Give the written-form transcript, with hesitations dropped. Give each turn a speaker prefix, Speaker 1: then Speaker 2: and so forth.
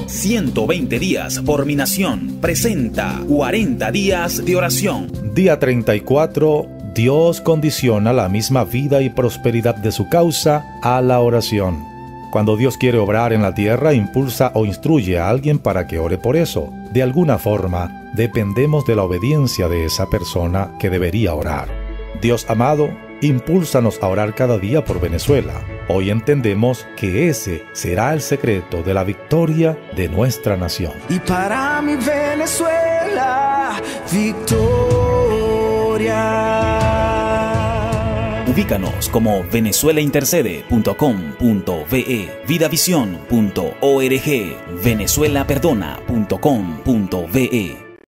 Speaker 1: 120 días por mi nación presenta 40 días de oración.
Speaker 2: Día 34. Dios condiciona la misma vida y prosperidad de su causa a la oración. Cuando Dios quiere obrar en la tierra, impulsa o instruye a alguien para que ore por eso. De alguna forma, dependemos de la obediencia de esa persona que debería orar. Dios amado, impúlsanos a orar cada día por Venezuela. Hoy entendemos que ese será el secreto de la victoria de nuestra nación.
Speaker 3: Y para mi Venezuela, victoria.
Speaker 1: Ubícanos como venezuelaintercede.com.be, vidavisión.org, venezuelaperdona.com.be.